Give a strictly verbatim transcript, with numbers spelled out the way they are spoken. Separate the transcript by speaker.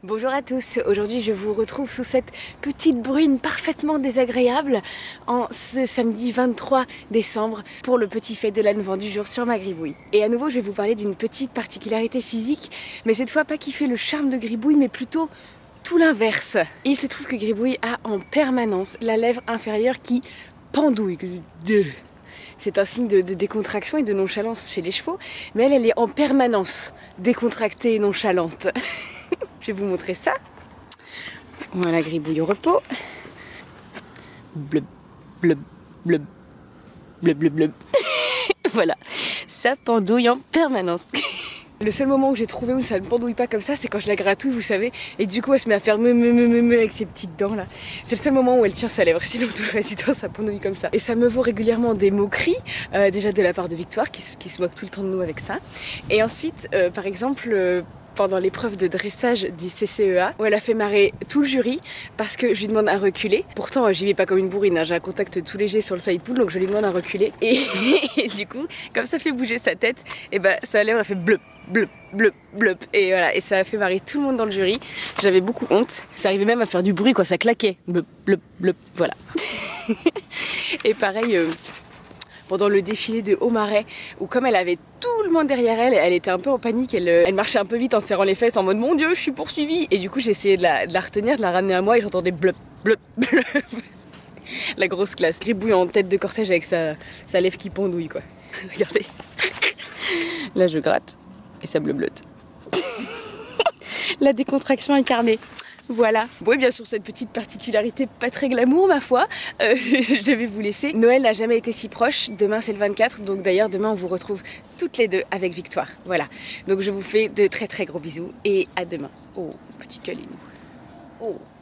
Speaker 1: Bonjour à tous, aujourd'hui je vous retrouve sous cette petite bruine parfaitement désagréable en ce samedi vingt-trois décembre pour le petit fait de l'âne vent du jour sur ma gribouille. Et à nouveau je vais vous parler d'une petite particularité physique, mais cette fois pas qui fait le charme de Gribouille mais plutôt tout l'inverse. Il se trouve que Gribouille a en permanence la lèvre inférieure qui pendouille. C'est un signe de, de décontraction et de nonchalance chez les chevaux, mais elle, elle est en permanence décontractée et nonchalante. Je vais vous montrer ça. Voilà, Gribouille au repos. Blub, blub, blub, blub, blub, blub. Voilà, ça pendouille en permanence. Le seul moment où j'ai trouvé où ça ne pendouille pas comme ça, c'est quand je la gratouille, vous savez, et du coup elle se met à faire me me me me me avec ses petites dents là. C'est le seul moment où elle tire sa lèvre, sinon tout le reste du temps ça pendouille comme ça. Et ça me vaut régulièrement des moqueries, euh, déjà de la part de Victoire qui, qui se moque tout le temps de nous avec ça. Et ensuite, euh, par exemple, euh, pendant l'épreuve de dressage du C C E A, où elle a fait marrer tout le jury parce que je lui demande à reculer. Pourtant, j'y vais pas comme une bourrine, hein. J'ai un contact tout léger sur le side pool, donc je lui demande à reculer. Et, et du coup, comme ça fait bouger sa tête, et ben sa lèvre a fait bleu. Bleu, bleu, bleu, et voilà, et ça a fait marrer tout le monde dans le jury. J'avais beaucoup honte. Ça arrivait même à faire du bruit, quoi, ça claquait. Bleu, bleu, bleu, voilà. Et pareil, euh, pendant le défilé de Haut-Marais, où comme elle avait tout le monde derrière elle, elle était un peu en panique, elle, elle marchait un peu vite en serrant les fesses en mode mon Dieu, je suis poursuivie. Et du coup, j'ai essayé de la, de la retenir, de la ramener à moi, et j'entendais bleu, bleu, bleu. La grosse classe. Gribouille en tête de cortège avec sa, sa lèvre qui pendouille, quoi. Regardez. Là, je gratte. Et ça bleu-bleute. La décontraction incarnée. Voilà. Bon, et bien sûr, cette petite particularité pas très glamour, ma foi, euh, je vais vous laisser. Noël n'a jamais été si proche. Demain, c'est le vingt-quatre. Donc d'ailleurs, demain, on vous retrouve toutes les deux avec Victoire. Voilà. Donc je vous fais de très très gros bisous et à demain. Oh, petit câlinou. Oh.